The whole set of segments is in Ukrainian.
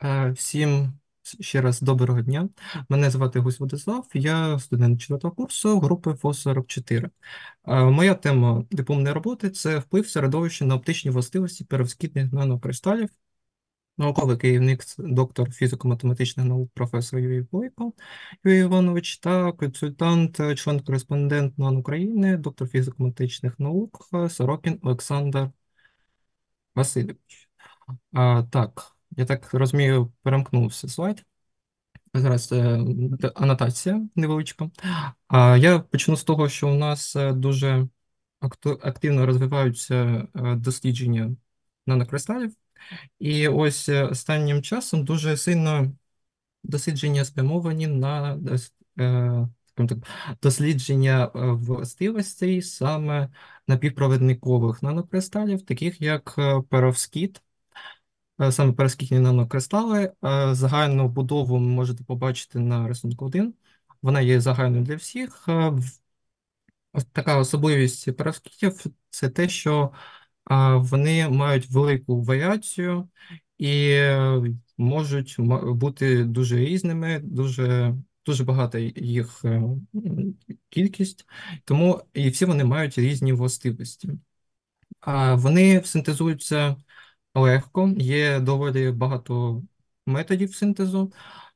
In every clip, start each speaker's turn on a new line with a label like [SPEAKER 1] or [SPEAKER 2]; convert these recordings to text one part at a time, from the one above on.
[SPEAKER 1] Всім ще раз доброго дня. Мене звати Гусь Владислав, я студент 4-го курсу групи ФОС-44. Моя тема дипломної роботи це вплив середовища на оптичні властивості перовскітних нанокристалів. Науковий керівник, доктор фізико-математичних наук, професор Юрій Бойко Юрій Іванович та консультант, член-кореспондент НАН України, доктор фізико-математичних наук Сорокін Олександр Васильович. Так, я так розумію, перемкнувся слайд. Зараз анотація невеличка. Я почну з того, що у нас дуже активно розвиваються дослідження нанокристалів. І ось останнім часом дуже сильно дослідження спрямовані на скажімо так, дослідження властивостей саме напівпровідникових нанокристалів, таких як перовскіт. Саме перскітні нанокристали. Загальну будову ви можете побачити на рисунку 1. Вона є загальною для всіх. Ось така особливість перскітів – це те, що вони мають велику варіацію і можуть бути дуже різними, дуже багата їх кількість, тому і всі вони мають різні властивості. Вони синтезуються легко, є доволі багато методів синтезу,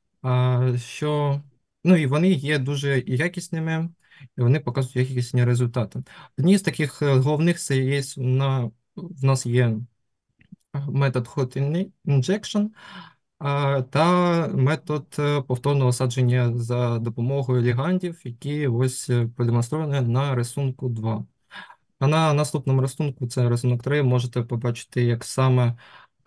[SPEAKER 1] ну і вони є дуже якісними, і вони показують якісні результати. Одні з таких головних це є в нас є метод Hot Injection та метод повторного садження за допомогою лігандів, які ось продемонстровані на рисунку 2. А на наступному рисунку, це рисунок 3, можете побачити, як саме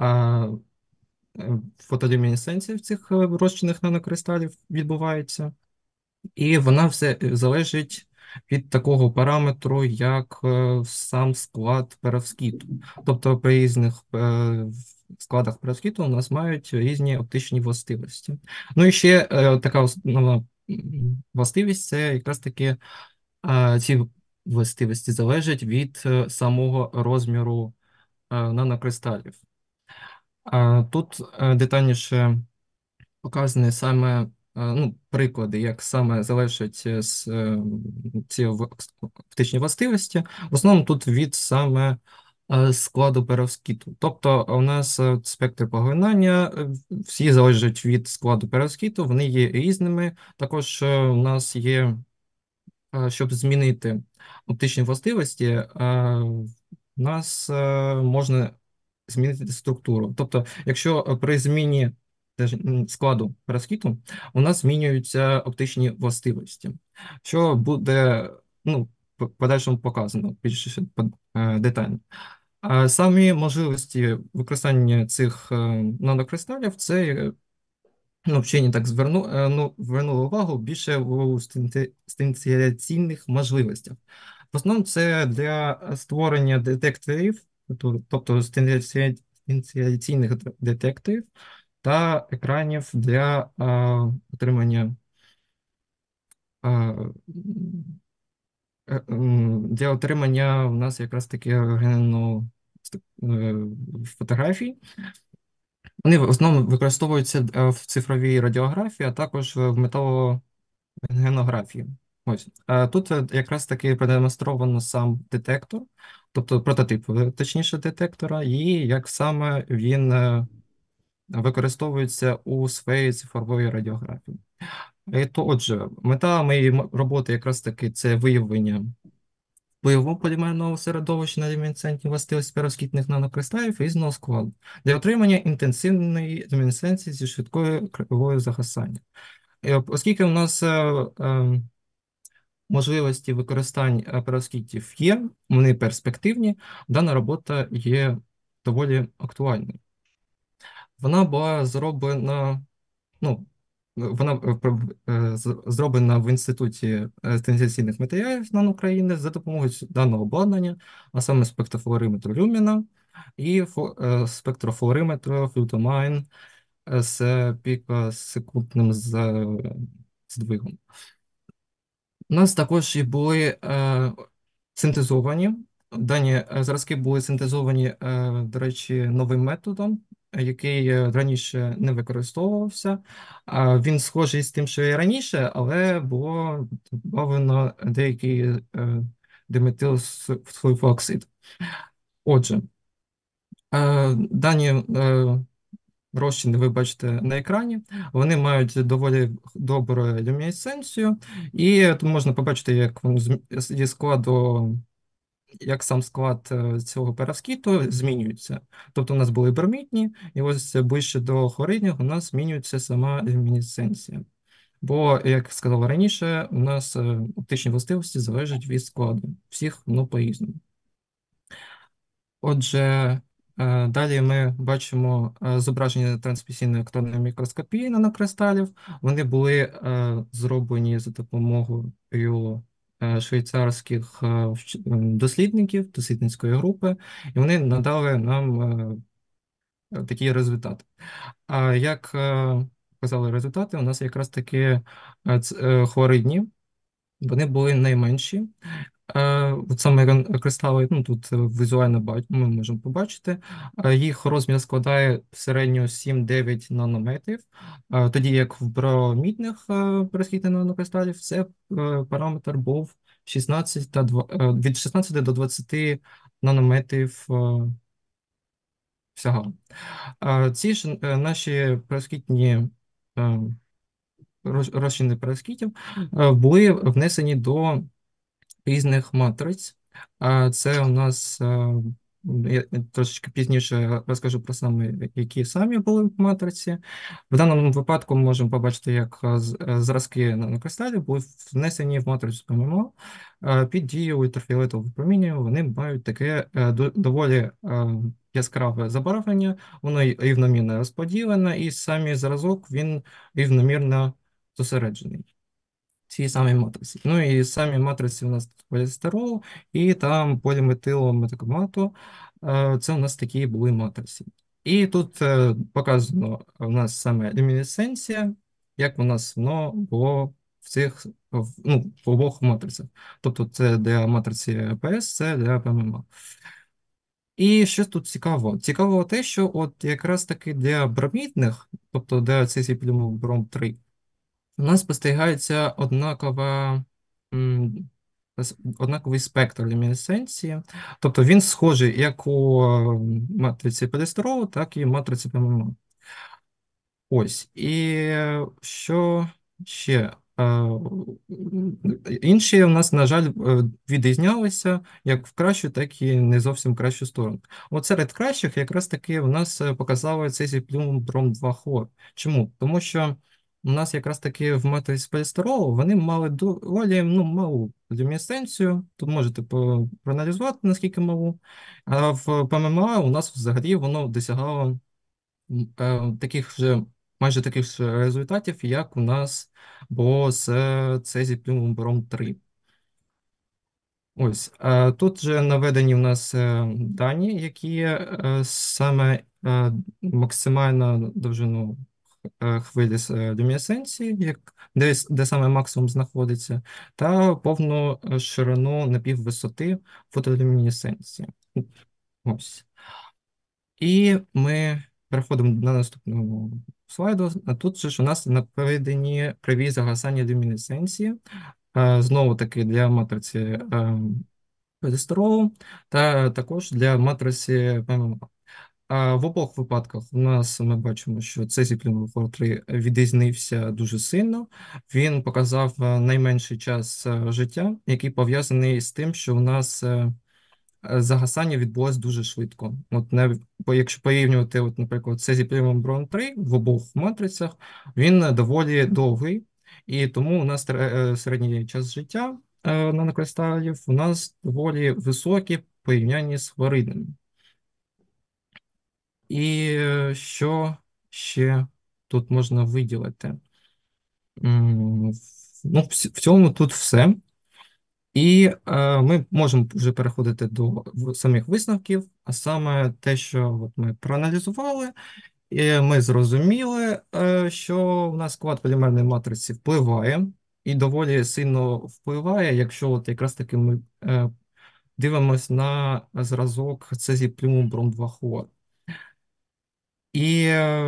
[SPEAKER 1] фотолюмінесценція в цих розчинних нанокристалів відбувається. І вона все залежить від такого параметру, як сам склад перовскіту. Тобто при різних складах перовскіту у нас мають різні оптичні властивості. Ну і ще така основна властивість – це якраз таки ці властивості залежать від самого розміру нанокристалів. Тут детальніше показані саме приклади, як саме залежать ці оптичні властивості. В основному тут від саме складу перовскіту. Тобто у нас спектр поглинання, всі залежать від складу перовскіту, вони є різними. Також у нас є, щоб змінити оптичні властивості, у нас можна змінити структуру. Тобто, якщо при зміні складу перовскіту у нас змінюються оптичні властивості, що буде в подальшому показано більш детально. Самі можливості використання цих нанокристалів це вчені так звернули увагу більше у стенціляційних можливостях. В основному це для створення детекторів, тобто стенціляційних детекторів та екранів для отримання у нас якраз таки фотографій. Вони в основному використовуються в цифровій радіографії, а також в металогенографії. Ось. Тут якраз таки продемонстровано сам детектор, тобто прототип, точніше, детектора, і як саме він використовується у сфері цифрової радіографії. Отже, мета моєї роботи якраз таки це виявлення впливу полімерного середовища на люмінесцентні властивості перовскітних нанокристалів різного складу для отримання інтенсивної люмінесценції зі швидкою кривою загасання. Оскільки у нас можливості використання перовскітів є, вони перспективні, дана робота є доволі актуальною. Вона була зроблена, зроблена в Інституті стенційних матеріалів НАН України за допомогою даного обладнання, а саме спектрофлуориметру Люміна і спектрофлуориметру Флютомайн з пікосекундним здвигом. У нас також і були синтезовані, дані зразки були синтезовані, до речі, новим методом, який раніше не використовувався. Він схожий з тим, що і раніше, але було додано деякий диметилсульфооксид. Отже, дані розчини ви бачите на екрані. Вони мають доволі добру люмінесценцію, і тут можна побачити, як він зі складу, як сам склад цього пероксиду змінюється. Тобто у нас були бромідні, і ось ближче до хлоридних у нас змінюється сама люмінесценція. Бо, як сказав раніше, у нас оптичні властивості залежать від складу. Всіх воно по-різному. Отже, далі ми бачимо зображення трансмісійної електронної мікроскопії нанокристалів. Вони були зроблені за допомогою швейцарських дослідників, дослідницької групи, і вони надали нам такий результат. А як показали результати, у нас якраз таки хлоридні, вони були найменші. От саме кристали, ну тут візуально ми можемо побачити, їх розмір складає в середньо 7-9 нанометрів, тоді як в бромідних перехідних нанокристалів це параметр був 16 від 16 до 20 нанометрів всього. Ці ж наші перехідні розчини перехідів були внесені до різних матриць. Це у нас, я трошечки пізніше розкажу про саме, які самі були в матриці. В даному випадку ми можемо побачити, як зразки нанокристалів були внесені в матрицю ПММО під дією ультрафіолетового проміння. Вони мають таке доволі яскраве забарвлення, воно рівномірно розподілене, і самий зразок він рівномірно зосереджений. Ці самі матриці. Ну і самі матриці у нас полістирол і там поліметилометакромату. Це у нас такі були матриці. І тут показано у нас саме люмінесценція, як у нас воно було в цих в обох матрицях. Тобто це для матриці ПС, це для ПММА. І що тут цікаво? Цікаво те, що от якраз таки для бромідних, тобто для цезій бром 3, у нас спостерігається однаковий спектр люмінесценції, тобто він схожий як у матриці полістиролу, так і матриці ПММ. Ось. І що ще? Інші у нас, на жаль, відрізнялися як в кращу, так і не зовсім кращу сторону. От серед кращих якраз таки у нас показали цезій бром 2 хлор. Чому? Тому що у нас якраз таки в матриці полістиролу вони мали доволі малу люмінесценцію, тут можете проаналізувати, наскільки малу, а в ПММА у нас взагалі воно досягало таких же, майже таких ж результатів, як у нас було з цезій бром 3. Ось, тут же наведені в нас дані, які саме максимальну довжину хвилі з люмінесценції, де саме максимум знаходиться, та повну ширину напіввисоти фотолюмінесценції. Ось. І ми переходимо на наступному слайду. А тут же ж у нас наведені криві загасання люмінесценції, знову таки для матриці полістиролу, та також для матриці ПММА. В обох випадках у нас ми бачимо, що цезій плюмофор 3 відрізнився дуже сильно. Він показав найменший час життя, який пов'язаний з тим, що у нас загасання відбулося дуже швидко. От якщо порівнювати, наприклад, цезій плюмофор 3 в обох матрицях, він доволі довгий, і тому у нас середній час життя нанокристалів у нас доволі високий в порівнянні з хлоридними. І що ще тут можна виділити? Ну, в цьому тут все. І ми можемо вже переходити до самих висновків, а саме те, що от ми проаналізували, і ми зрозуміли, що в нас склад полімерної матриці впливає, і доволі сильно впливає, якщо от якраз таки ми дивимося на зразок цезій плюмбром 2 хлор. І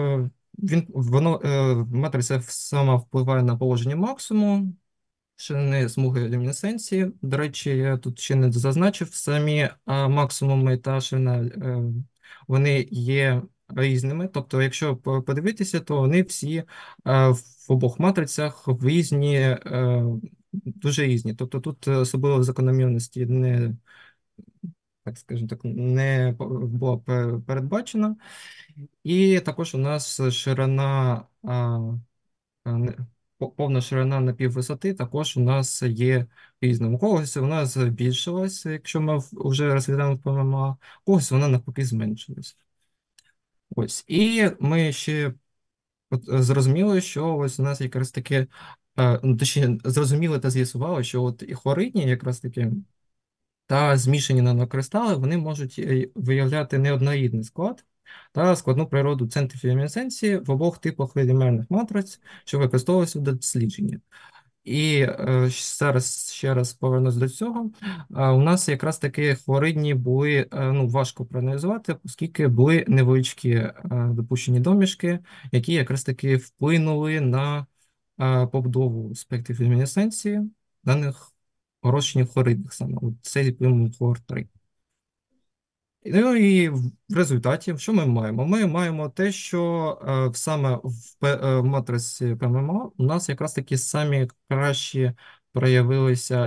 [SPEAKER 1] матриця сама впливає на положення максимуму, ширини смуги люмінесценції. До речі, я тут ще не зазначив, самі максимуми та ширина вони є різними. Тобто, якщо подивитися, то вони всі в обох матрицях в різні, дуже різні. Тобто тут особливо закономірності не, так скажімо так, не було передбачено. І також у нас ширина. Не- Повна ширина напіввисоти також у нас є різним. У когось вона збільшилася, якщо ми вже розглядаємо ПМА, у когось вона навпаки зменшилась. Ось. І ми ще зрозуміли, що ось у нас якраз таки, ну, точніше, зрозуміли та з'ясували, що от і хлоридні якраз таки та змішані нанокристали, вони можуть виявляти неоднорідний склад та складну природу центрів люмінесценції в обох типах полімерних матриць, що використовуються в дослідженні. І зараз ще раз повернусь до цього. У нас якраз таки хлоридні були, ну, важко проаналізувати, оскільки були невеличкі допущені домішки, які якраз таки вплинули на побудову спектрів люмінесценції даних розчинів хлоридних саме. От цей прийом хлор 3. Ну і в результаті, що ми маємо? Ми маємо те, що саме в матриці ПММА у нас якраз такі самі кращі проявилися,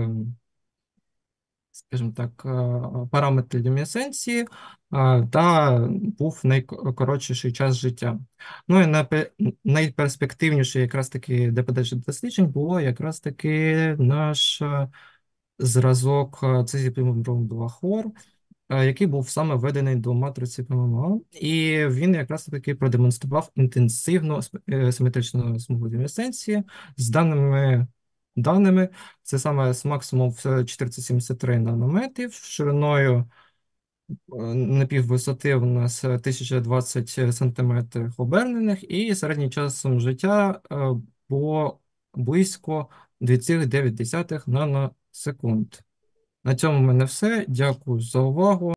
[SPEAKER 1] скажімо так, параметри люмінесценції, та був найкоротший час життя. Ну і найперспективніше якраз таки для подальших досліджень було якраз таки наш зразок цезіпімбром 2 хлор, який був саме введений до матриці ПММА, і він якраз таки продемонстрував інтенсивну симетричну смугу люмінесценції з даними. Це саме з максимум в 473 нанометрів, шириною напіввисоти у нас 1020 сантиметрів обернених, і середнім часом життя було близько 2,9 наносекунд. На цьому в мене все. Дякую за увагу.